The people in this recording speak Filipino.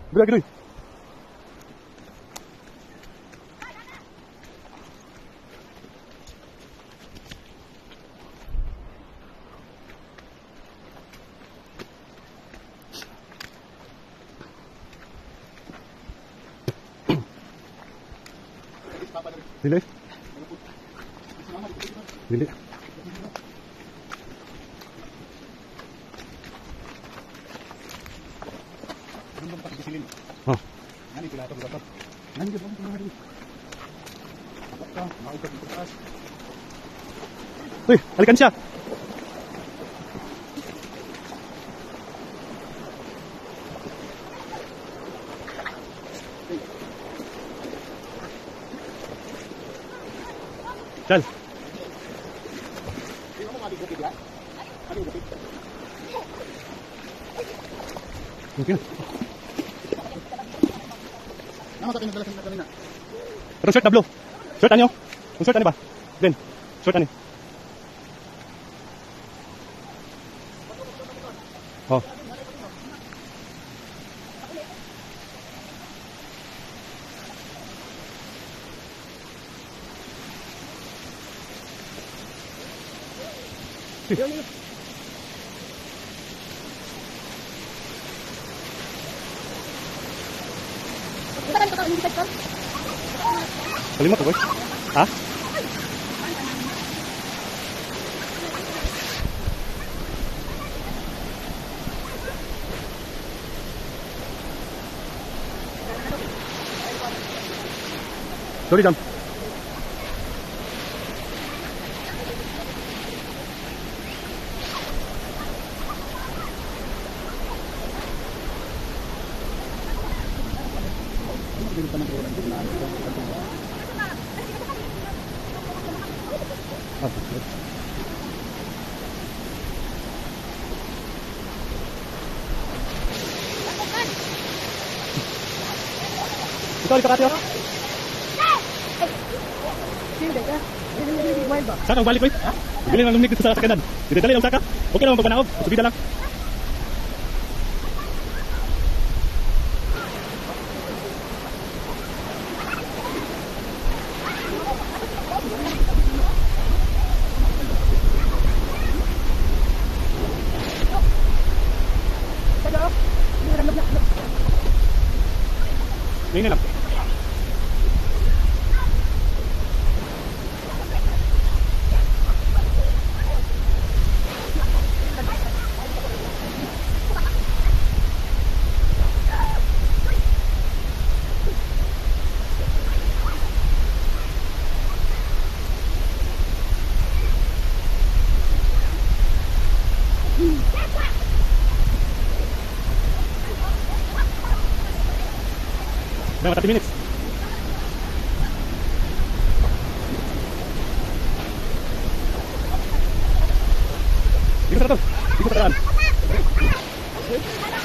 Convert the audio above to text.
Gidoy, gidoy. Dili. Dili. Oh. Uy, alkansya. Chal. Okay na. Pero short na blue. Short ano? Kung short ano ba? Ben, short ano? Oh. Kalimot boy. Ha? Sorry, jump. Ito, lipat natin, oh. Saka, balik, boy. Bili lang lumig dito sa sakanan. Dito-dali lang, saka. Okay naman pagpanaog. Subida lang. Ngayon na lang. Udah 30 minutes. Ikut satu. Ikut sekarang.